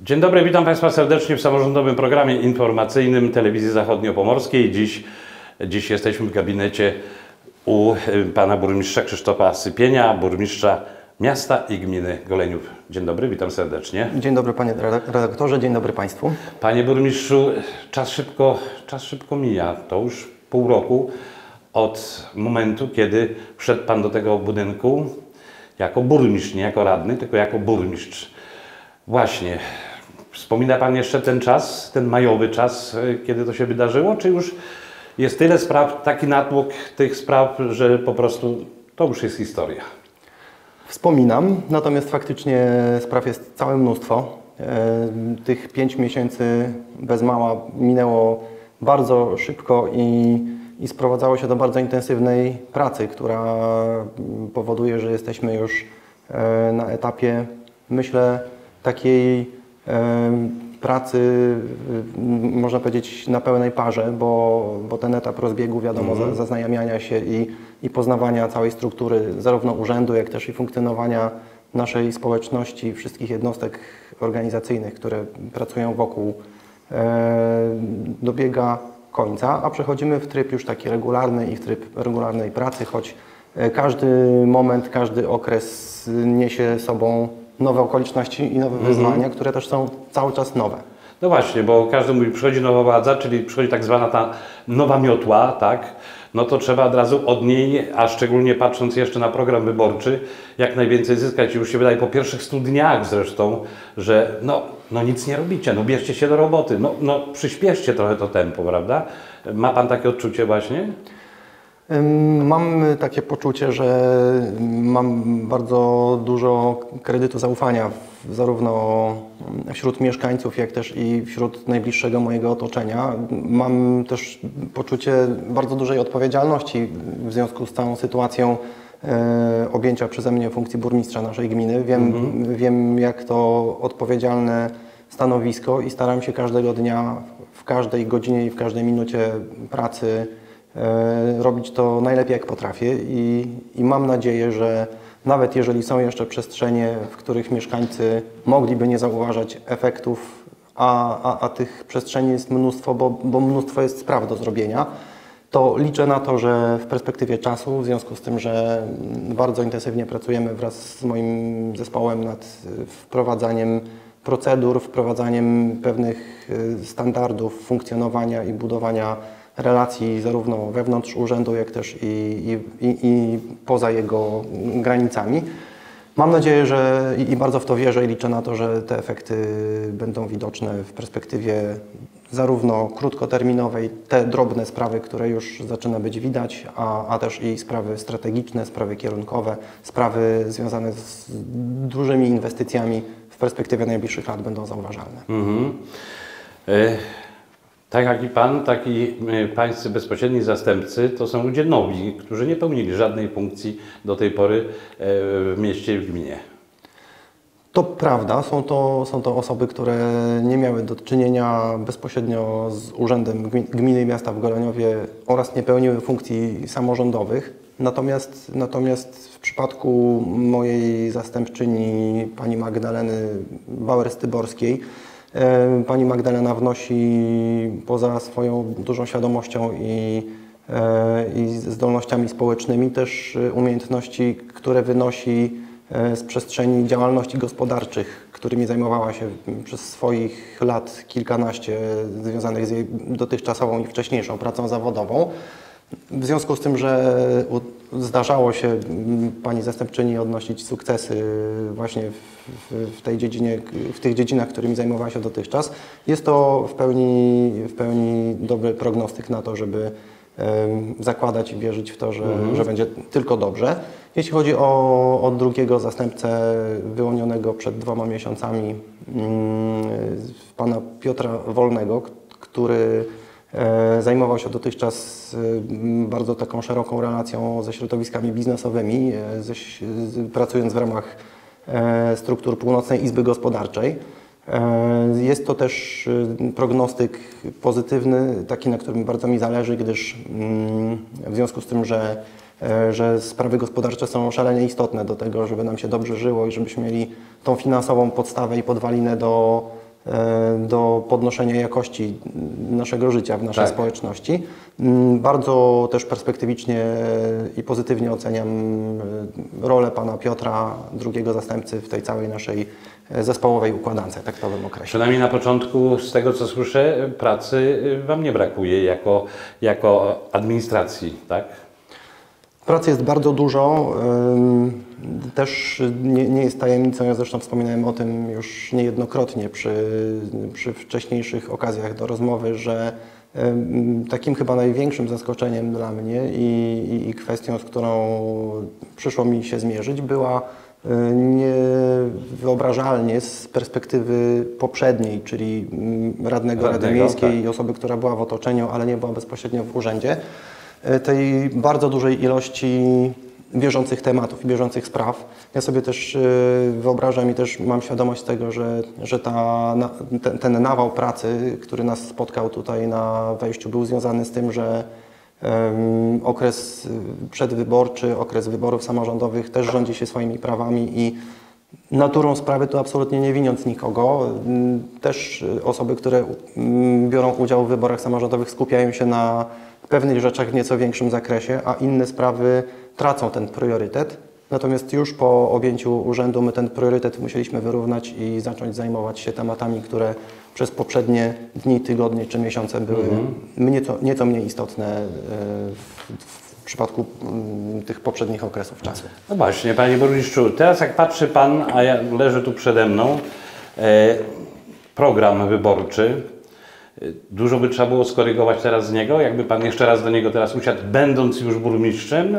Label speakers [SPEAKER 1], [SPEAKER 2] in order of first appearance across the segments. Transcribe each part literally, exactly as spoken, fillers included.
[SPEAKER 1] Dzień dobry, witam Państwa serdecznie w samorządowym programie informacyjnym Telewizji Zachodniopomorskiej. Dziś, dziś jesteśmy w gabinecie u pana burmistrza Krzysztofa Sypienia, burmistrza miasta i gminy Goleniów. Dzień dobry, witam serdecznie.
[SPEAKER 2] Dzień dobry panie redaktorze, dzień dobry Państwu.
[SPEAKER 1] Panie burmistrzu, czas szybko, czas szybko mija. To już pół roku od momentu, kiedy wszedł Pan do tego budynku jako burmistrz, nie jako radny, tylko jako burmistrz. Właśnie. Wspomina Pan jeszcze ten czas, ten majowy czas, kiedy to się wydarzyło, czy już jest tyle spraw, taki natłok tych spraw, że po prostu to już jest historia?
[SPEAKER 2] Wspominam, natomiast faktycznie spraw jest całe mnóstwo. Tych pięć miesięcy bez mała minęło bardzo szybko i, i sprowadzało się do bardzo intensywnej pracy, która powoduje, że jesteśmy już na etapie, myślę, takiej pracy, można powiedzieć, na pełnej parze, bo, bo ten etap rozbiegu, wiadomo, mm. zaznajamiania się i, i poznawania całej struktury zarówno urzędu, jak też i funkcjonowania naszej społeczności, wszystkich jednostek organizacyjnych, które pracują wokół, e, dobiega końca, a przechodzimy w tryb już taki regularny i w tryb regularnej pracy, choć każdy moment, każdy okres niesie sobą nowe okoliczności i nowe mm-hmm. wyzwania, które też są cały czas nowe.
[SPEAKER 1] No właśnie, bo każdy mówi, przychodzi nowa władza, czyli przychodzi tak zwana ta nowa miotła, tak? No to trzeba od razu od niej, a szczególnie patrząc jeszcze na program wyborczy, jak najwięcej zyskać. Już się wydaje po pierwszych stu dniach zresztą, że no, no nic nie robicie, no bierzcie się do roboty, no, no przyspieszcie trochę to tempo, prawda? Ma Pan takie odczucie właśnie?
[SPEAKER 2] Mam takie poczucie, że mam bardzo dużo kredytu zaufania w, zarówno wśród mieszkańców, jak też i wśród najbliższego mojego otoczenia. Mam też poczucie bardzo dużej odpowiedzialności w związku z całą sytuacją e, objęcia przeze mnie funkcji burmistrza naszej gminy. Wiem, mhm. wiem, jak to odpowiedzialne stanowisko i staram się każdego dnia, w każdej godzinie i w każdej minucie pracy robić to najlepiej jak potrafię i, i mam nadzieję, że nawet jeżeli są jeszcze przestrzenie, w których mieszkańcy mogliby nie zauważać efektów, a, a, a tych przestrzeni jest mnóstwo, bo, bo mnóstwo jest spraw do zrobienia, to liczę na to, że w perspektywie czasu, w związku z tym, że bardzo intensywnie pracujemy wraz z moim zespołem nad wprowadzaniem procedur, wprowadzaniem pewnych standardów funkcjonowania i budowania relacji zarówno wewnątrz urzędu, jak też i, i, i, i poza jego granicami. Mam nadzieję, że i, i bardzo w to wierzę i liczę na to, że te efekty będą widoczne w perspektywie zarówno krótkoterminowej, te drobne sprawy, które już zaczyna być widać, a, a też i sprawy strategiczne, sprawy kierunkowe, sprawy związane z dużymi inwestycjami w perspektywie najbliższych lat będą zauważalne. Mhm.
[SPEAKER 1] Y Tak jak i Pan, tak i Pańscy bezpośredni zastępcy to są ludzie nowi, którzy nie pełnili żadnej funkcji do tej pory w mieście i w gminie.
[SPEAKER 2] To prawda, są to, są to osoby, które nie miały do czynienia bezpośrednio z Urzędem Gminy i Miasta w Goleniowie oraz nie pełniły funkcji samorządowych. Natomiast, natomiast w przypadku mojej zastępczyni, pani Magdaleny Bauer-Styborskiej, pani Magdalena wnosi poza swoją dużą świadomością i, i zdolnościami społecznymi też umiejętności, które wynosi z przestrzeni działalności gospodarczych, którymi zajmowała się przez swoich lat kilkanaście związanych z jej dotychczasową i wcześniejszą pracą zawodową. W związku z tym, że zdarzało się pani zastępczyni odnosić sukcesy właśnie w, w tej dziedzinie, w tych dziedzinach, którymi zajmowała się dotychczas, jest to w pełni, w pełni dobry prognostyk na to, żeby um, zakładać i wierzyć w to, że, mhm. że będzie tylko dobrze. Jeśli chodzi o, o drugiego zastępcę wyłonionego przed dwoma miesiącami, um, pana Piotra Wolnego, który zajmował się dotychczas bardzo taką szeroką relacją ze środowiskami biznesowymi, ze, pracując w ramach struktur Północnej Izby Gospodarczej. Jest to też prognostyk pozytywny, taki, na którym bardzo mi zależy, gdyż w związku z tym, że, że sprawy gospodarcze są szalenie istotne do tego, żeby nam się dobrze żyło i żebyśmy mieli tą finansową podstawę i podwalinę do do podnoszenia jakości naszego życia w naszej
[SPEAKER 1] Tak.
[SPEAKER 2] społeczności. Bardzo też perspektywicznie i pozytywnie oceniam rolę pana Piotra, drugiego zastępcy w tej całej naszej zespołowej układance, tak to bym określił.
[SPEAKER 1] Przynajmniej na początku, z tego co słyszę, pracy Wam nie brakuje jako, jako administracji, tak?
[SPEAKER 2] Pracy jest bardzo dużo. Też nie, nie jest tajemnicą, ja zresztą wspominałem o tym już niejednokrotnie przy, przy wcześniejszych okazjach do rozmowy, że takim chyba największym zaskoczeniem dla mnie i, i, i kwestią, z którą przyszło mi się zmierzyć, była niewyobrażalnie z perspektywy poprzedniej, czyli radnego, Rady Miejskiej i osoby, która była w otoczeniu, ale nie była bezpośrednio w urzędzie, tej bardzo dużej ilości bieżących tematów i bieżących spraw. Ja sobie też wyobrażam i też mam świadomość tego, że, że ta, ten, ten nawał pracy, który nas spotkał tutaj na wejściu, był związany z tym, że um, okres przedwyborczy, okres wyborów samorządowych też rządzi się swoimi prawami i naturą sprawy, tu absolutnie nie winiąc nikogo, też osoby, które biorą udział w wyborach samorządowych, skupiają się na pewnych rzeczach w nieco większym zakresie, a inne sprawy tracą ten priorytet. Natomiast już po objęciu urzędu my ten priorytet musieliśmy wyrównać i zacząć zajmować się tematami, które przez poprzednie dni, tygodnie czy miesiące były mm-hmm. nieco, nieco mniej istotne w, w przypadku tych poprzednich okresów czasu.
[SPEAKER 1] No właśnie, Panie Burmistrzu, teraz jak patrzy Pan, a ja leży tu przede mną, e, program wyborczy, dużo by trzeba było skorygować teraz z niego, jakby Pan jeszcze raz do niego teraz usiadł, będąc już burmistrzem?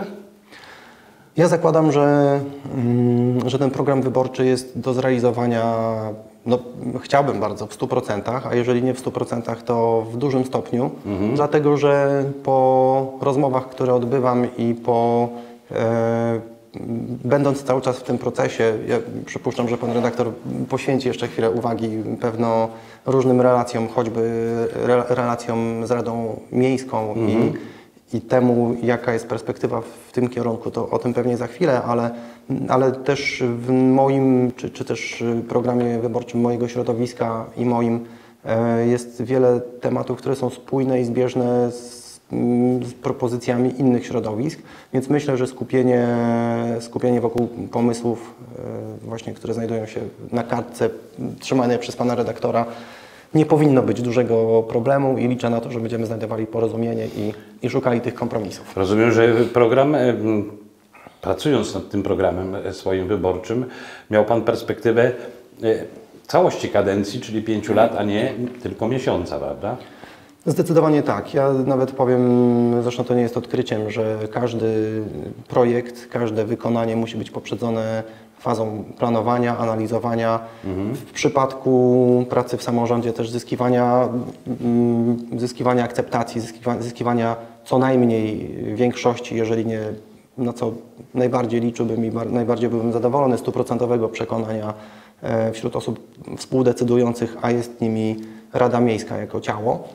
[SPEAKER 2] Ja zakładam, że, że ten program wyborczy jest do zrealizowania, no, chciałbym bardzo, w stu procentach, a jeżeli nie w stu procentach, to w dużym stopniu, mhm. dlatego że po rozmowach, które odbywam i po e, będąc cały czas w tym procesie, ja przypuszczam, że Pan redaktor poświęci jeszcze chwilę uwagi pewno różnym relacjom, choćby re, relacjom z Radą Miejską mhm. i i temu, jaka jest perspektywa w tym kierunku, to o tym pewnie za chwilę, ale, ale też w moim, czy, czy też programie wyborczym mojego środowiska i moim e, jest wiele tematów, które są spójne i zbieżne z, z propozycjami innych środowisk, więc myślę, że skupienie, skupienie wokół pomysłów e, właśnie, które znajdują się na kartce trzymanej przez Pana redaktora, nie powinno być dużego problemu i liczę na to, że będziemy znajdowali porozumienie i, i szukali tych kompromisów.
[SPEAKER 1] Rozumiem, że program, pracując nad tym programem swoim wyborczym, miał Pan perspektywę całości kadencji, czyli pięciu lat, a nie tylko miesiąca, prawda?
[SPEAKER 2] Zdecydowanie tak. Ja nawet powiem, zresztą to nie jest odkryciem, że każdy projekt, każde wykonanie musi być poprzedzone fazą planowania, analizowania. Mhm. W przypadku pracy w samorządzie też zyskiwania, zyskiwania akceptacji, zyskiwania, zyskiwania co najmniej większości, jeżeli nie, na co najbardziej liczyłbym i najbardziej byłbym zadowolony, stuprocentowego przekonania wśród osób współdecydujących, a jest nimi Rada Miejska jako ciało.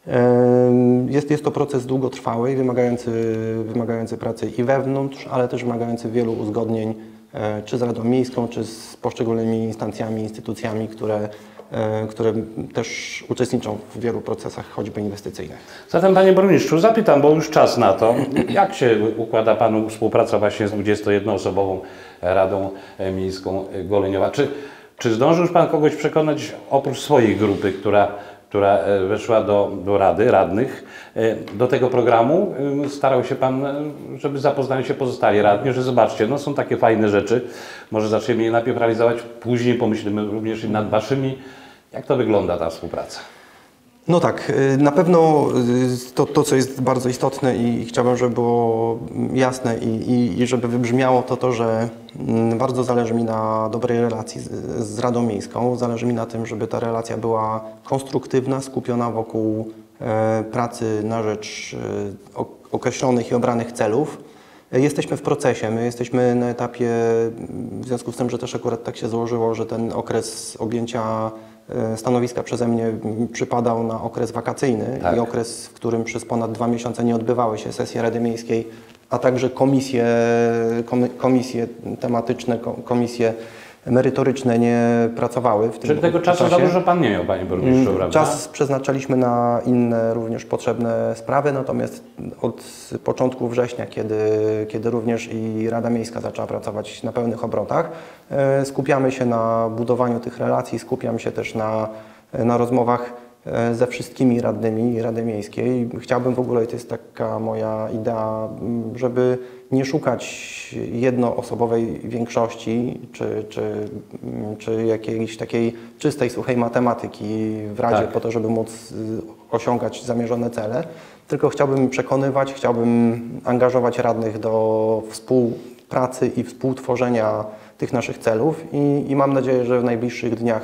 [SPEAKER 2] Jest, jest to proces długotrwały, wymagający, wymagający pracy i wewnątrz, ale też wymagający wielu uzgodnień, czy z Radą Miejską, czy z poszczególnymi instancjami, instytucjami, które, które też uczestniczą w wielu procesach, choćby inwestycyjnych.
[SPEAKER 1] Zatem, Panie Burmistrzu, zapytam, bo już czas na to, jak się układa Panu współpraca właśnie z dwudziestojednoosobową Radą Miejską Goleniowa? Czy, czy zdążył już Pan kogoś przekonać, oprócz swojej grupy, która która weszła do, do Rady Radnych, do tego programu? Starał się Pan, żeby zapoznali się pozostali radni, że zobaczcie, no są takie fajne rzeczy, może zaczniemy je najpierw realizować, później pomyślimy również i nad Waszymi. Jak to wygląda ta współpraca?
[SPEAKER 2] No tak, na pewno to, to co jest bardzo istotne i chciałbym, żeby było jasne i, i, i żeby wybrzmiało, to to, że bardzo zależy mi na dobrej relacji z, z Radą Miejską. Zależy mi na tym, żeby ta relacja była konstruktywna, skupiona wokół e, pracy na rzecz e, określonych i obranych celów. Jesteśmy w procesie, my jesteśmy na etapie, w związku z tym, że też akurat tak się złożyło, że ten okres objęcia stanowiska przeze mnie przypadał na okres wakacyjny tak. i okres, w którym przez ponad dwa miesiące nie odbywały się sesje Rady Miejskiej, a także komisje, komisje tematyczne, komisje merytoryczne nie pracowały w tym
[SPEAKER 1] Czyli tego czasu za dużo Pan nie miał, Panie Burmistrzu, prawda?
[SPEAKER 2] Czas przeznaczaliśmy na inne również potrzebne sprawy, natomiast od początku września, kiedy, kiedy również i Rada Miejska zaczęła pracować na pełnych obrotach, e, skupiamy się na budowaniu tych relacji, skupiam się też na, na rozmowach e, ze wszystkimi radnymi Rady Miejskiej. Chciałbym w ogóle, to jest taka moja idea, żeby nie szukać jednoosobowej większości, czy, czy, czy jakiejś takiej czystej, suchej matematyki w Radzie
[SPEAKER 1] Tak.
[SPEAKER 2] po to, żeby móc osiągać zamierzone cele, tylko chciałbym przekonywać, chciałbym angażować radnych do współpracy i współtworzenia tych naszych celów i, i mam nadzieję, że w najbliższych dniach,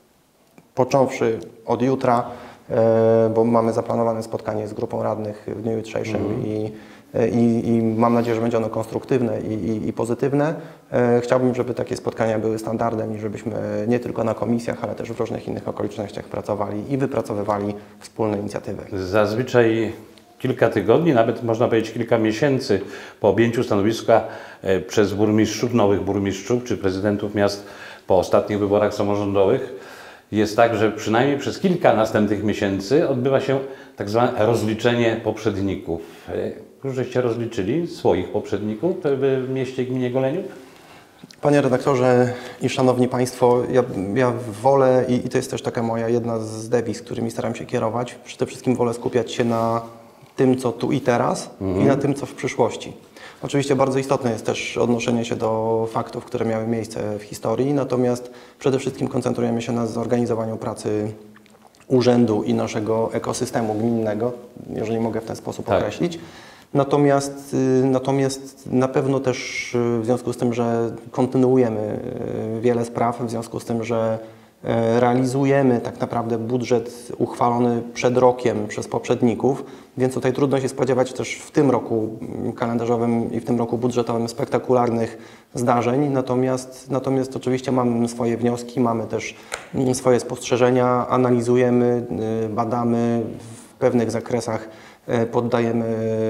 [SPEAKER 2] począwszy od jutra, e, bo mamy zaplanowane spotkanie z grupą radnych w dniu jutrzejszym mm. i I, I mam nadzieję, że będzie ono konstruktywne i, i, i pozytywne. E, chciałbym, żeby takie spotkania były standardem i żebyśmy nie tylko na komisjach, ale też w różnych innych okolicznościach pracowali i wypracowywali wspólne inicjatywy.
[SPEAKER 1] Zazwyczaj kilka tygodni, nawet można powiedzieć kilka miesięcy po objęciu stanowiska e, przez burmistrzów, nowych burmistrzów czy prezydentów miast po ostatnich wyborach samorządowych jest tak, że przynajmniej przez kilka następnych miesięcy odbywa się tak zwane rozliczenie poprzedników. Już żeście rozliczyli swoich poprzedników w mieście, gminie Goleniów?
[SPEAKER 2] Panie redaktorze i szanowni państwo, ja, ja wolę i, i to jest też taka moja jedna z dewiz, którymi staram się kierować, przede wszystkim wolę skupiać się na tym, co tu i teraz mhm. i na tym, co w przyszłości. Oczywiście bardzo istotne jest też odnoszenie się do faktów, które miały miejsce w historii, natomiast przede wszystkim koncentrujemy się na zorganizowaniu pracy urzędu i naszego ekosystemu gminnego, jeżeli mogę w ten sposób tak. określić. Natomiast, natomiast na pewno też w związku z tym, że kontynuujemy wiele spraw, w związku z tym, że realizujemy tak naprawdę budżet uchwalony przed rokiem przez poprzedników, więc tutaj trudno się spodziewać też w tym roku kalendarzowym i w tym roku budżetowym spektakularnych zdarzeń, natomiast, natomiast oczywiście mamy swoje wnioski, mamy też swoje spostrzeżenia, analizujemy, badamy w pewnych zakresach, poddajemy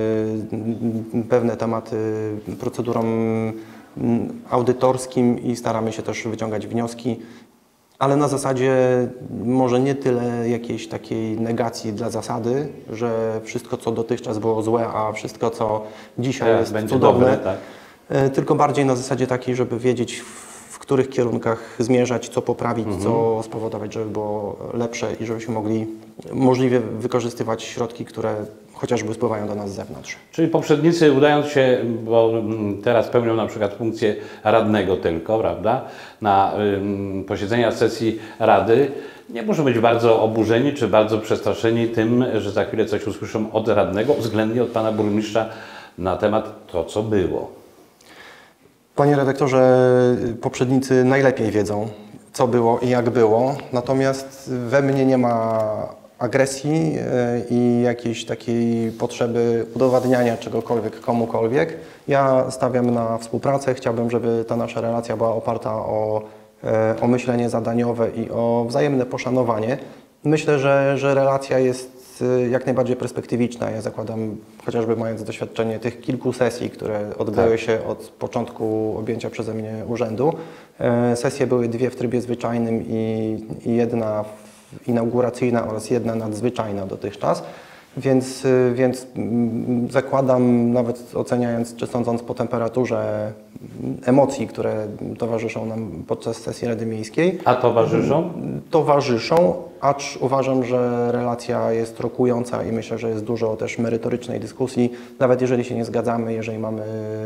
[SPEAKER 2] pewne tematy procedurom audytorskim i staramy się też wyciągać wnioski, ale na zasadzie może nie tyle jakiejś takiej negacji dla zasady, że wszystko co dotychczas było złe, a wszystko co dzisiaj jest
[SPEAKER 1] będzie
[SPEAKER 2] cudowne,
[SPEAKER 1] dobre, tak.
[SPEAKER 2] tylko bardziej na zasadzie takiej, żeby wiedzieć w których kierunkach zmierzać, co poprawić, mhm. co spowodować, żeby było lepsze i żebyśmy mogli możliwie wykorzystywać środki, które chociażby spływają do nas z zewnątrz.
[SPEAKER 1] Czyli poprzednicy, udając się, bo teraz pełnią na przykład funkcję radnego tylko, prawda, na ym, posiedzenia sesji Rady, nie muszą być bardzo oburzeni czy bardzo przestraszeni tym, że za chwilę coś usłyszą od radnego, względnie od pana burmistrza na temat to, co było.
[SPEAKER 2] Panie redaktorze, poprzednicy najlepiej wiedzą, co było i jak było, natomiast we mnie nie ma agresji i jakiejś takiej potrzeby udowadniania czegokolwiek komukolwiek. Ja stawiam na współpracę, chciałbym, żeby ta nasza relacja była oparta o, o myślenie zadaniowe i o wzajemne poszanowanie. Myślę, że, że relacja jest jak najbardziej perspektywiczna. Ja zakładam, chociażby mając doświadczenie tych kilku sesji, które odbyły tak. się od początku objęcia przeze mnie urzędu. Sesje były dwie w trybie zwyczajnym i, i jedna inauguracyjna oraz jedna nadzwyczajna dotychczas, więc, więc zakładam, nawet oceniając czy sądząc po temperaturze emocji, które towarzyszą nam podczas sesji Rady Miejskiej.
[SPEAKER 1] A towarzyszą?
[SPEAKER 2] Towarzyszą, acz uważam, że relacja jest rokująca i myślę, że jest dużo też merytorycznej dyskusji, nawet jeżeli się nie zgadzamy, jeżeli mamy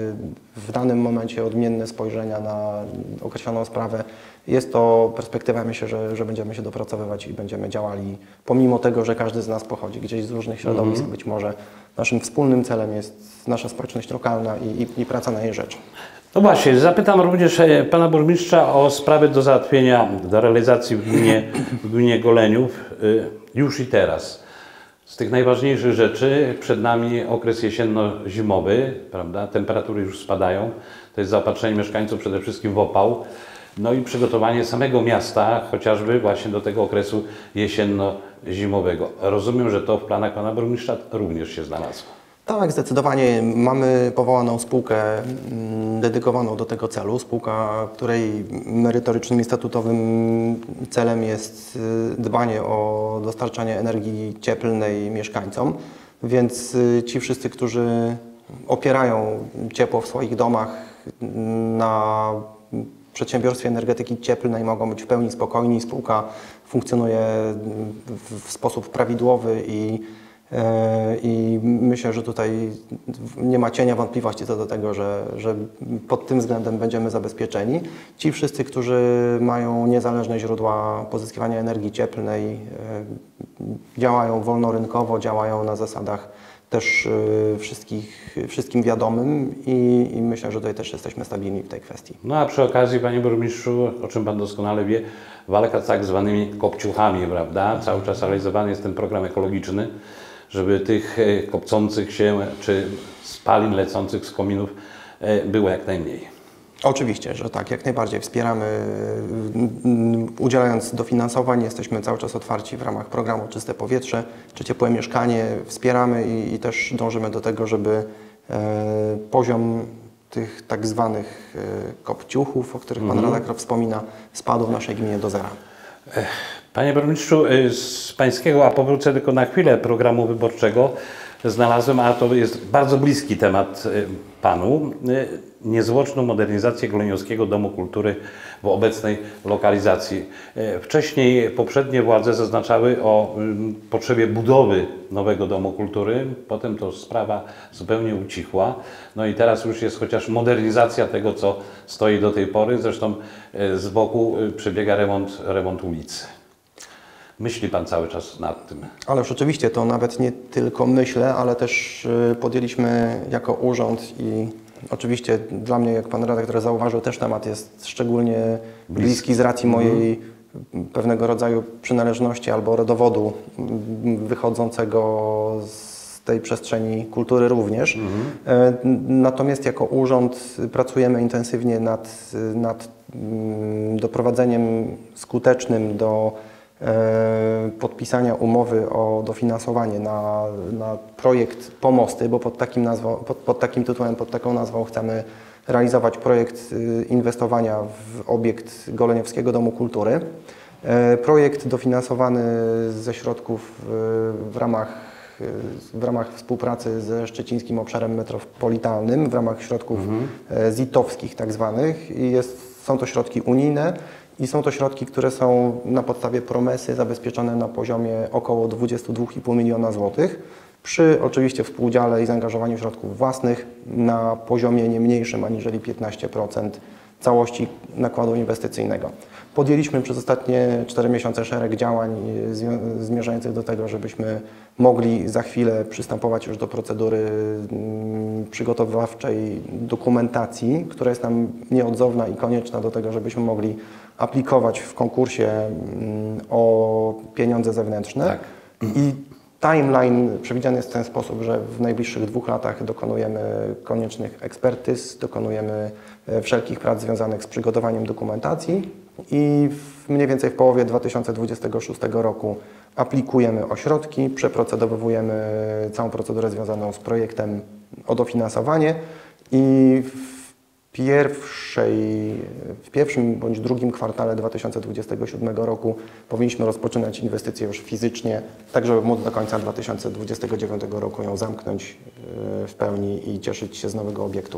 [SPEAKER 2] w danym momencie odmienne spojrzenia na określoną sprawę, jest to perspektywa, myślę, że, że będziemy się dopracowywać i będziemy działali, pomimo tego, że każdy z nas pochodzi gdzieś z różnych środowisk, mm-hmm. być może naszym wspólnym celem jest nasza społeczność lokalna i, i, i praca na jej rzecz.
[SPEAKER 1] No właśnie, zapytam również pana burmistrza o sprawy do załatwienia, do realizacji w gminie, w gminie Goleniów już i teraz. Z tych najważniejszych rzeczy przed nami okres jesienno-zimowy, prawda? Temperatury już spadają, to jest zaopatrzenie mieszkańców przede wszystkim w opał, no i przygotowanie samego miasta chociażby właśnie do tego okresu jesienno-zimowego. Rozumiem, że to w planach pana burmistrza również się znalazło.
[SPEAKER 2] Tak, zdecydowanie. Mamy powołaną spółkę mm, dedykowaną do tego celu. Spółka, której merytorycznym i statutowym celem jest y, dbanie o dostarczanie energii cieplnej mieszkańcom. Więc y, ci wszyscy, którzy opierają ciepło w swoich domach na przedsiębiorstwie energetyki cieplnej, mogą być w pełni spokojni. Spółka funkcjonuje w, w sposób prawidłowy i I myślę, że tutaj nie ma cienia wątpliwości co do tego, że, że pod tym względem będziemy zabezpieczeni. Ci wszyscy, którzy mają niezależne źródła pozyskiwania energii cieplnej, działają wolnorynkowo, działają na zasadach też wszystkich, wszystkim wiadomym i, i myślę, że tutaj też jesteśmy stabilni w tej kwestii.
[SPEAKER 1] No a przy okazji, panie burmistrzu, o czym pan doskonale wie, walka z tak zwanymi kopciuchami, prawda? Cały czas realizowany jest ten program ekologiczny, żeby tych kopcących się czy spalin lecących z kominów było jak najmniej.
[SPEAKER 2] Oczywiście, że tak, jak najbardziej wspieramy, udzielając dofinansowań, jesteśmy cały czas otwarci w ramach programu Czyste Powietrze czy Ciepłe Mieszkanie, wspieramy i, i też dążymy do tego, żeby e, poziom tych tak zwanych e, kopciuchów, o których Pan mm. redaktor wspomina, spadł w naszej gminie do zera.
[SPEAKER 1] Panie burmistrzu, z pańskiego, a powrócę tylko na chwilę, programu wyborczego znalazłem, a to jest bardzo bliski temat panu, niezwłoczną modernizację Goleniowskiego Domu Kultury w obecnej lokalizacji. Wcześniej poprzednie władze zaznaczały o potrzebie budowy nowego Domu Kultury, potem to sprawa zupełnie ucichła. No i teraz już jest chociaż modernizacja tego, co stoi do tej pory. Zresztą z boku przebiega remont, remont ulicy. Myśli pan cały czas nad tym?
[SPEAKER 2] Ależ oczywiście, to nawet nie tylko myślę, ale też podjęliśmy jako urząd i oczywiście dla mnie, jak pan redaktor zauważył, też temat jest szczególnie bliski z racji mojej mm. pewnego rodzaju przynależności albo rodowodu wychodzącego z tej przestrzeni kultury również. Mm. Natomiast jako urząd pracujemy intensywnie nad, nad doprowadzeniem skutecznym do podpisania umowy o dofinansowanie na, na projekt Pomosty, bo pod takim, nazwą, pod, pod takim tytułem, pod taką nazwą chcemy realizować projekt inwestowania w obiekt Goleniowskiego Domu Kultury. Projekt dofinansowany ze środków w ramach, w ramach współpracy ze Szczecińskim Obszarem Metropolitalnym, w ramach środków mhm. zitowskich tak zwanych. I jest, są to środki unijne. I są to środki, które są na podstawie promesy zabezpieczone na poziomie około dwudziestu dwóch i pół miliona złotych, przy oczywiście współudziale i zaangażowaniu środków własnych na poziomie nie mniejszym aniżeli piętnaście procent całości nakładu inwestycyjnego. Podjęliśmy przez ostatnie cztery miesiące szereg działań zmierzających do tego, żebyśmy mogli za chwilę przystępować już do procedury przygotowawczej dokumentacji, która jest nam nieodzowna i konieczna do tego, żebyśmy mogli aplikować w konkursie o pieniądze zewnętrzne.
[SPEAKER 1] Tak.
[SPEAKER 2] I timeline przewidziany jest w ten sposób, że w najbliższych dwóch latach dokonujemy koniecznych ekspertyz, dokonujemy wszelkich prac związanych z przygotowaniem dokumentacji i w mniej więcej w połowie dwa tysiące dwudziestego szóstego roku aplikujemy o środki, przeprocedowujemy całą procedurę związaną z projektem o dofinansowanie i w pierwszej, w pierwszym bądź drugim kwartale dwa tysiące dwudziestego siódmego roku powinniśmy rozpoczynać inwestycje już fizycznie, tak żeby móc do końca dwa tysiące dwudziestego dziewiątego roku ją zamknąć w pełni i cieszyć się z nowego obiektu.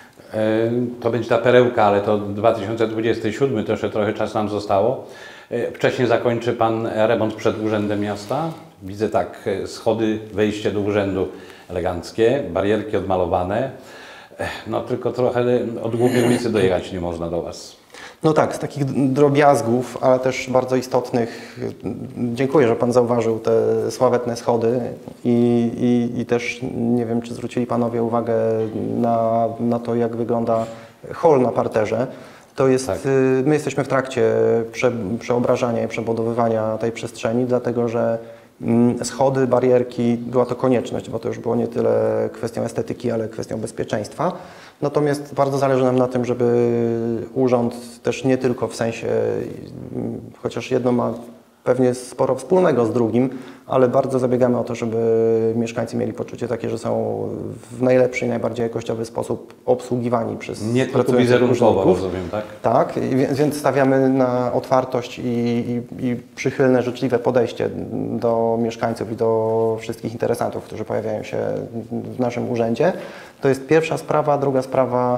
[SPEAKER 1] To będzie ta perełka, ale to dwa tysiące dwudziesty siódmy, to jeszcze trochę czasu nam zostało. Wcześniej zakończy pan remont przed Urzędem Miasta. Widzę tak, schody, wejście do urzędu eleganckie, barierki odmalowane. No tylko trochę od głównej ulicy dojechać nie można do was.
[SPEAKER 2] No tak, z takich drobiazgów, ale też bardzo istotnych. Dziękuję, że pan zauważył te sławetne schody i, i, i też nie wiem, czy zwrócili panowie uwagę na, na to, jak wygląda hol na parterze. To jest, tak. My jesteśmy w trakcie prze, przeobrażania i przebudowywania tej przestrzeni, dlatego że schody, barierki, była to konieczność, bo to już było nie tyle kwestią estetyki, ale kwestią bezpieczeństwa. Natomiast bardzo zależy nam na tym, żeby urząd też nie tylko w sensie, chociaż jedno ma pewnie sporo wspólnego z drugim, ale bardzo zabiegamy o to, żeby mieszkańcy mieli poczucie takie, że są w najlepszy i najbardziej jakościowy sposób obsługiwani przez
[SPEAKER 1] Nie tylko
[SPEAKER 2] pracujących
[SPEAKER 1] wizerunkowo,
[SPEAKER 2] urzędników.
[SPEAKER 1] rozumiem, tak?
[SPEAKER 2] Tak, i wie- więc stawiamy na otwartość i, i, i przychylne, życzliwe podejście do mieszkańców i do wszystkich interesantów, którzy pojawiają się w naszym urzędzie. To jest pierwsza sprawa. Druga sprawa,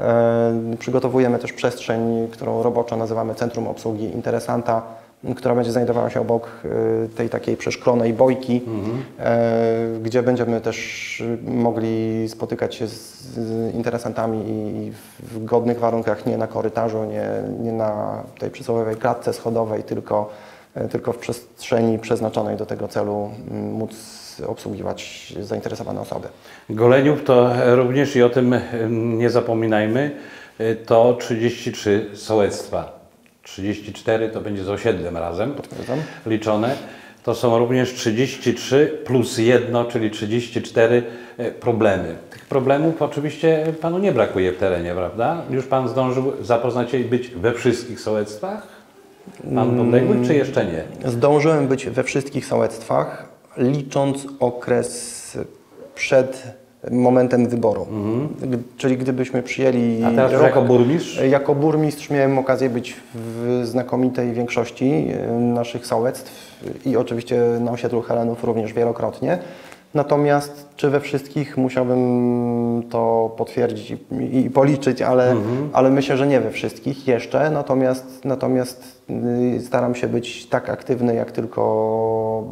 [SPEAKER 2] e, przygotowujemy też przestrzeń, którą roboczo nazywamy Centrum Obsługi Interesanta, która będzie znajdowała się obok e, tej takiej przeszklonej bojki,
[SPEAKER 1] Mhm.
[SPEAKER 2] e, gdzie będziemy też mogli spotykać się z, z interesantami i, i w godnych warunkach, nie na korytarzu, nie, nie na tej przysłowiowej klatce schodowej, tylko, e, tylko w przestrzeni przeznaczonej do tego celu m, móc obsługiwać zainteresowane osoby.
[SPEAKER 1] Goleniów to również, i o tym nie zapominajmy, to trzydzieści trzy sołectwa. trzydzieści cztery to będzie z osiedlem razem
[SPEAKER 2] Potwierdzam.
[SPEAKER 1] liczone. To są również trzydzieści trzy plus jedno, czyli trzydzieści cztery problemy. Tych problemów oczywiście Panu nie brakuje w terenie, prawda? Już Pan zdążył zapoznać się i być we wszystkich sołectwach? Pan podległy, czy jeszcze nie?
[SPEAKER 2] Zdążyłem być we wszystkich sołectwach, licząc okres przed momentem wyboru. G- Czyli gdybyśmy przyjęli
[SPEAKER 1] A teraz już
[SPEAKER 2] rok,
[SPEAKER 1] jako burmistrz?
[SPEAKER 2] jako burmistrz miałem okazję być w znakomitej większości e, naszych sołectw i oczywiście na osiedlu Helenów również wielokrotnie. Natomiast czy we wszystkich, musiałbym to potwierdzić i, i policzyć, ale, ale myślę, że nie we wszystkich jeszcze. Natomiast, natomiast y, staram się być tak aktywny, jak tylko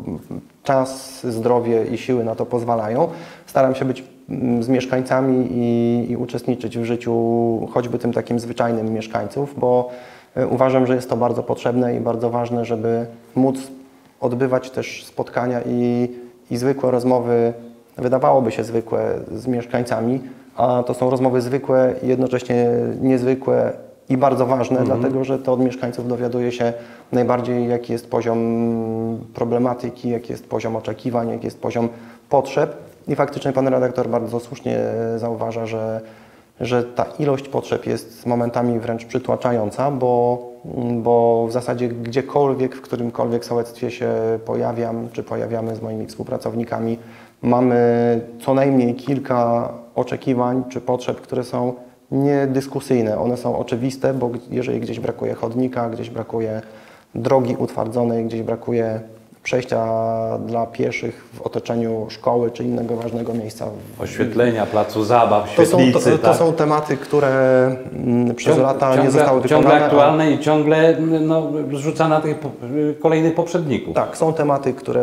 [SPEAKER 2] czas, zdrowie i siły na to pozwalają. Staram się być mm, z mieszkańcami i, i uczestniczyć w życiu choćby tym takim zwyczajnym mieszkańców, bo y, uważam, że jest to bardzo potrzebne i bardzo ważne, żeby móc odbywać też spotkania i i zwykłe rozmowy, wydawałoby się zwykłe, z mieszkańcami, a to są rozmowy zwykłe i jednocześnie niezwykłe i bardzo ważne,
[SPEAKER 1] Mhm.
[SPEAKER 2] dlatego że to od mieszkańców dowiaduje się najbardziej, jaki jest poziom problematyki, jaki jest poziom oczekiwań, jaki jest poziom potrzeb. I faktycznie pan redaktor bardzo słusznie zauważa, że, że ta ilość potrzeb jest momentami wręcz przytłaczająca, bo, bo w zasadzie gdziekolwiek, w którymkolwiek sołectwie się pojawiam, czy pojawiamy z moimi współpracownikami, mamy co najmniej kilka oczekiwań czy potrzeb, które są niedyskusyjne. One są oczywiste, bo jeżeli gdzieś brakuje chodnika, gdzieś brakuje drogi utwardzonej, gdzieś brakuje przejścia dla pieszych w otoczeniu szkoły czy innego ważnego miejsca.
[SPEAKER 1] Oświetlenia, placu zabaw,
[SPEAKER 2] To są,
[SPEAKER 1] świetlicy,
[SPEAKER 2] to, to
[SPEAKER 1] tak?
[SPEAKER 2] są tematy, które mm, przez
[SPEAKER 1] Ciąg-
[SPEAKER 2] lata
[SPEAKER 1] ciągle,
[SPEAKER 2] nie zostały wykonane.
[SPEAKER 1] Ciągle
[SPEAKER 2] a-
[SPEAKER 1] aktualne i ciągle no, zrzuca na tych po- kolejnych poprzedników.
[SPEAKER 2] Tak, są tematy, które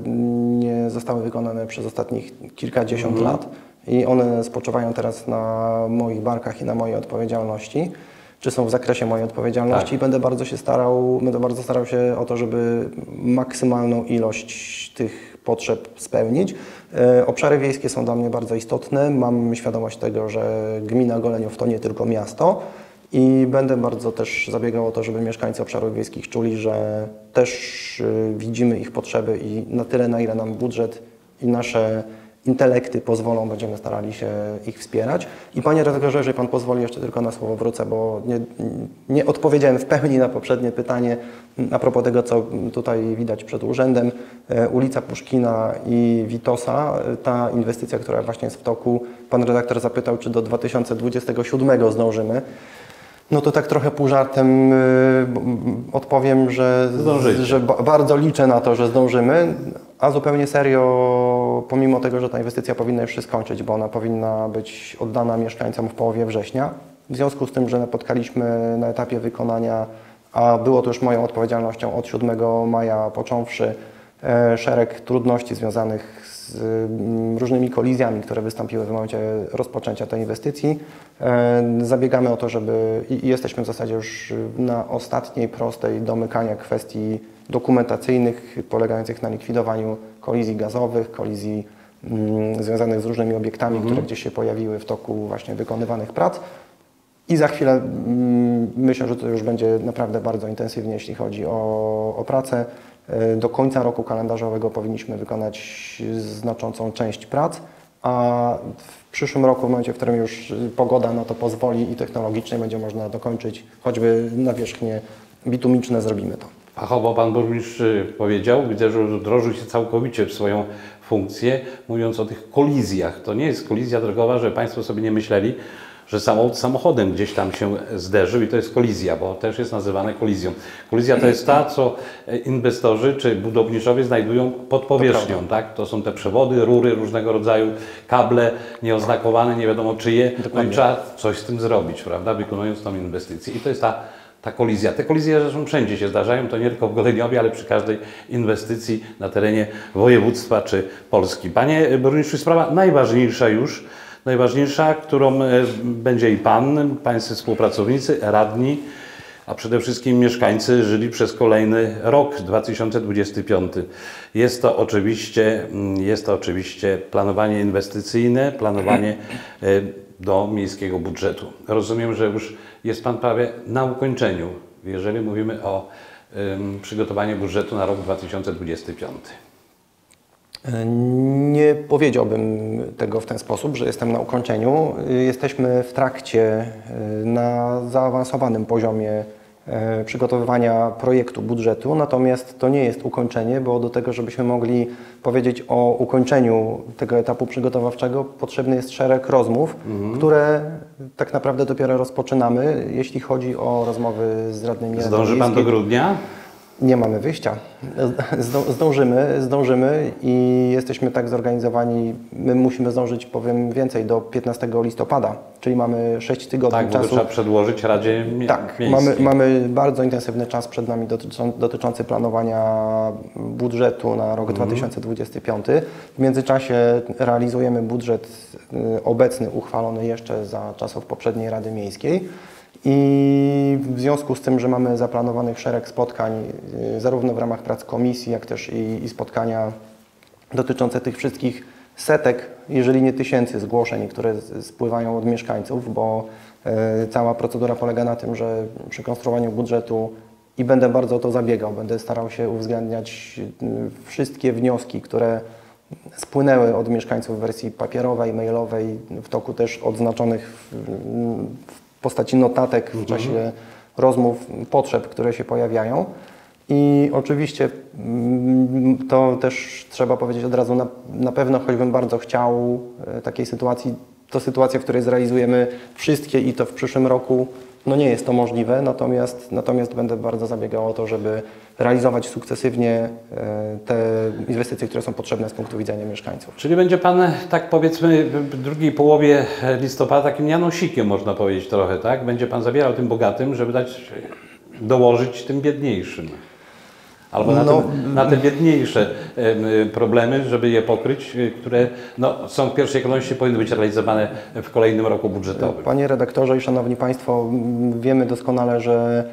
[SPEAKER 2] nie zostały wykonane przez ostatnich kilkadziesiąt
[SPEAKER 1] Mhm.
[SPEAKER 2] lat i one spoczywają teraz na moich barkach i na mojej odpowiedzialności, czy są w zakresie mojej odpowiedzialności.
[SPEAKER 1] Tak.
[SPEAKER 2] I będę bardzo się starał, będę bardzo starał się o to, żeby maksymalną ilość tych potrzeb spełnić. E, Obszary wiejskie są dla mnie bardzo istotne. Mam świadomość tego, że gmina Goleniów to nie tylko miasto. I będę bardzo też zabiegał o to, żeby mieszkańcy obszarów wiejskich czuli, że też y, widzimy ich potrzeby i na tyle, na ile nam budżet i nasze intelekty pozwolą, będziemy starali się ich wspierać. I panie redaktorze, jeżeli pan pozwoli, jeszcze tylko na słowo wrócę, bo nie, nie odpowiedziałem w pełni na poprzednie pytanie a propos tego, co tutaj widać przed urzędem. E, Ulica Puszkina i Witosa, e, ta inwestycja, która właśnie jest w toku, pan redaktor zapytał, czy do dwa tysiące dwudziestego siódmego zdążymy. No to tak trochę pół żartem y, b- m, odpowiem, że,
[SPEAKER 1] Zdążycie.
[SPEAKER 2] że ba- bardzo liczę na to, że zdążymy, a zupełnie serio, pomimo tego, że ta inwestycja powinna już się skończyć, bo ona powinna być oddana mieszkańcom w połowie września. W związku z tym, że napotkaliśmy na etapie wykonania, a było to już moją odpowiedzialnością od siódmego maja począwszy, e, szereg trudności związanych z mm, różnymi kolizjami, które wystąpiły w momencie rozpoczęcia tej inwestycji. E, Zabiegamy o to, żeby i i jesteśmy w zasadzie już na ostatniej prostej domykania kwestii dokumentacyjnych polegających na likwidowaniu kolizji gazowych, kolizji mm, związanych z różnymi obiektami, które gdzieś się pojawiły w toku właśnie wykonywanych prac. I za chwilę mm, myślę, że to już będzie naprawdę bardzo intensywnie, jeśli chodzi o, o pracę. E, Do końca roku kalendarzowego powinniśmy wykonać znaczącą część prac, a w przyszłym roku, w momencie, w którym już pogoda na to pozwoli i technologicznie będzie można dokończyć choćby nawierzchnie bitumiczne, zrobimy to.
[SPEAKER 1] Fachowo pan burmistrz powiedział, widzę, że wdrożył się całkowicie w swoją funkcję, mówiąc o tych kolizjach. To nie jest kolizja drogowa, żeby państwo sobie nie myśleli, że samochód samochodem gdzieś tam się zderzył i to jest kolizja, bo też jest nazywane kolizją. Kolizja to jest ta, co inwestorzy czy budowniczowie znajdują pod powierzchnią, to tak? To są te przewody, rury różnego rodzaju, kable nieoznakowane, nie wiadomo czyje. No i trzeba coś z tym zrobić, prawda, wykonując tą inwestycję. I to jest ta Ta kolizja. Te kolizje zresztą wszędzie się zdarzają, to nie tylko w Goleniowie, ale przy każdej inwestycji na terenie województwa czy Polski. Panie burmistrzu, sprawa najważniejsza już, najważniejsza, którą będzie i pan, pańscy współpracownicy, radni, a przede wszystkim mieszkańcy żyli przez kolejny rok, dwa tysiące dwudziesty piąty. Jest to oczywiście, jest to oczywiście planowanie inwestycyjne, planowanie do miejskiego budżetu. Rozumiem, że już jest pan prawie na ukończeniu, jeżeli mówimy o um, przygotowaniu budżetu na rok dwa tysiące dwudziesty piąty.
[SPEAKER 2] Nie powiedziałbym tego w ten sposób, że jestem na ukończeniu. Jesteśmy w trakcie, na zaawansowanym poziomie przygotowywania projektu budżetu, natomiast to nie jest ukończenie, bo do tego, żebyśmy mogli powiedzieć o ukończeniu tego etapu przygotowawczego, potrzebny jest szereg rozmów, mhm. które tak naprawdę dopiero rozpoczynamy, jeśli chodzi o rozmowy z radnymi.
[SPEAKER 1] Zdąży pan do grudnia?
[SPEAKER 2] Nie mamy wyjścia. Zdążymy, zdążymy i jesteśmy tak zorganizowani, my musimy zdążyć, powiem więcej, do piętnastego listopada, czyli mamy sześć tygodni
[SPEAKER 1] tak,
[SPEAKER 2] czasu.
[SPEAKER 1] Tak, trzeba przedłożyć Radzie Miejskiej.
[SPEAKER 2] Tak, mamy, mamy bardzo intensywny czas przed nami dotyczą, dotyczący planowania budżetu na rok mhm. dwa tysiące dwudziesty piąty. W międzyczasie realizujemy budżet obecny, uchwalony jeszcze za czasów poprzedniej Rady Miejskiej. I w związku z tym, że mamy zaplanowanych szereg spotkań, zarówno w ramach prac komisji, jak też i, i spotkania dotyczące tych wszystkich setek, jeżeli nie tysięcy zgłoszeń, które spływają od mieszkańców, bo y, cała procedura polega na tym, że przy konstruowaniu budżetu i będę bardzo o to zabiegał, będę starał się uwzględniać y, wszystkie wnioski, które spłynęły od mieszkańców w wersji papierowej, mailowej, w toku też odznaczonych w, w w postaci notatek w czasie rozmów, potrzeb, które się pojawiają. I oczywiście to też trzeba powiedzieć od razu, na, na pewno choćbym bardzo chciał takiej sytuacji, to sytuacja, w której zrealizujemy wszystkie i to w przyszłym roku, no nie jest to możliwe, natomiast, natomiast będę bardzo zabiegał o to, żeby realizować sukcesywnie te inwestycje, które są potrzebne z punktu widzenia mieszkańców.
[SPEAKER 1] Czyli będzie pan, tak powiedzmy, w drugiej połowie listopada takim Janosikiem, można powiedzieć trochę, tak? Będzie pan zabierał tym bogatym, żeby dać, dołożyć tym biedniejszym. Albo na, no, tym, na te biedniejsze problemy, żeby je pokryć, które no, są w pierwszej kolejności powinny być realizowane w kolejnym roku budżetowym.
[SPEAKER 2] Panie redaktorze i szanowni państwo, wiemy doskonale, że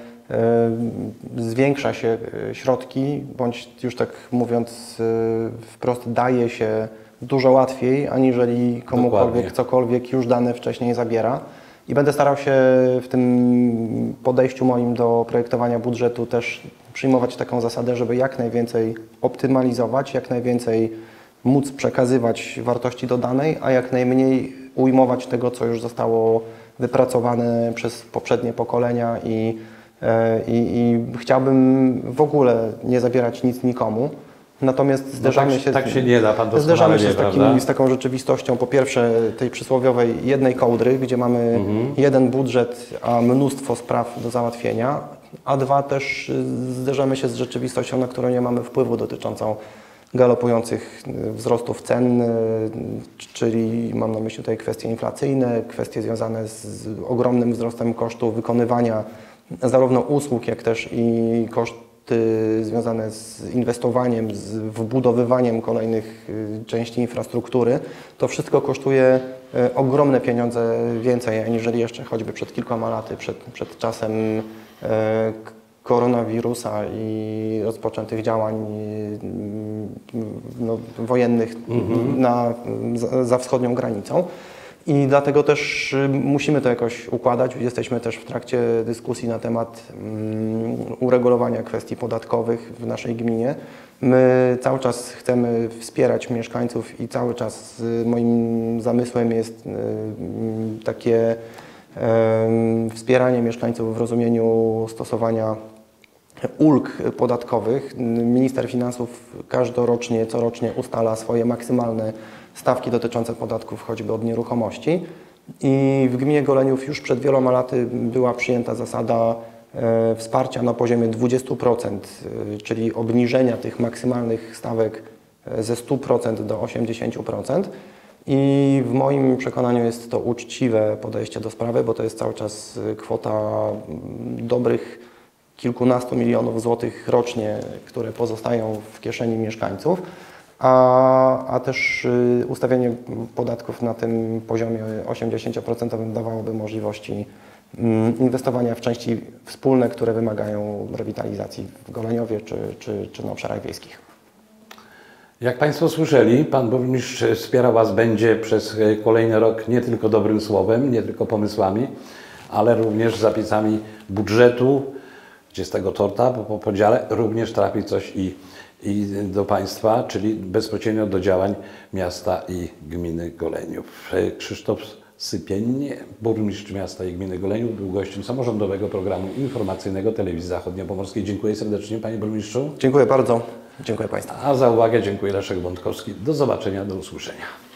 [SPEAKER 2] zwiększa się środki, bądź już tak mówiąc wprost, daje się dużo łatwiej, aniżeli komukolwiek Dokładnie. cokolwiek już dane wcześniej zabiera. I będę starał się w tym podejściu moim do projektowania budżetu też przyjmować taką zasadę, żeby jak najwięcej optymalizować, jak najwięcej móc przekazywać wartości dodanej, a jak najmniej ujmować tego, co już zostało wypracowane przez poprzednie pokolenia i I, I chciałbym w ogóle nie zabierać nic nikomu, natomiast zderzamy
[SPEAKER 1] no tak,
[SPEAKER 2] się,
[SPEAKER 1] tak się nie da, pan
[SPEAKER 2] zderzamy się
[SPEAKER 1] wie,
[SPEAKER 2] z, takim, z taką rzeczywistością, po pierwsze tej przysłowiowej jednej kołdry, gdzie mamy mhm. jeden budżet, a mnóstwo spraw do załatwienia, a dwa też zderzamy się z rzeczywistością, na którą nie mamy wpływu, dotyczącą galopujących wzrostów cen, czyli mam na myśli tutaj kwestie inflacyjne, kwestie związane z ogromnym wzrostem kosztów wykonywania zarówno usług, jak też i koszty związane z inwestowaniem, z wbudowywaniem kolejnych części infrastruktury. To wszystko kosztuje ogromne pieniądze więcej, aniżeli jeszcze choćby przed kilkoma laty, przed, przed czasem koronawirusa i rozpoczętych działań no, wojennych mhm. na, za, za wschodnią granicą. I dlatego też musimy to jakoś układać. Jesteśmy też w trakcie dyskusji na temat um, uregulowania kwestii podatkowych w naszej gminie. My cały czas chcemy wspierać mieszkańców i cały czas moim zamysłem jest um, takie um, wspieranie mieszkańców w rozumieniu stosowania ulg podatkowych. Minister Finansów każdorocznie, corocznie ustala swoje maksymalne stawki dotyczące podatków, choćby od nieruchomości. I w gminie Goleniów już przed wieloma laty była przyjęta zasada e, wsparcia na poziomie dwudziestu procent, e, czyli obniżenia tych maksymalnych stawek ze stu procent do osiemdziesięciu procent. I w moim przekonaniu jest to uczciwe podejście do sprawy, bo to jest cały czas kwota dobrych kilkunastu milionów złotych rocznie, które pozostają w kieszeni mieszkańców, a, a też y, ustawienie podatków na tym poziomie osiemdziesięcioprocentowym dawałoby możliwości y, inwestowania w części wspólne, które wymagają rewitalizacji w Goleniowie czy, czy, czy na obszarach wiejskich.
[SPEAKER 1] Jak Państwo słyszeli, Pan Burmistrz wspierał Was będzie przez kolejny rok nie tylko dobrym słowem, nie tylko pomysłami, ale również zapisami budżetu, gdzie z tego torta po podziale również trafi coś i, i do Państwa, czyli bezpośrednio do działań miasta i gminy Goleniów. Krzysztof Sypień, burmistrz miasta i gminy Goleniów, był gościem samorządowego programu informacyjnego Telewizji Zachodniopomorskiej. Dziękuję serdecznie, Panie Burmistrzu.
[SPEAKER 2] Dziękuję bardzo. Dziękuję Państwu.
[SPEAKER 1] A za uwagę dziękuję Leszek Bątkowski. Do zobaczenia, do usłyszenia.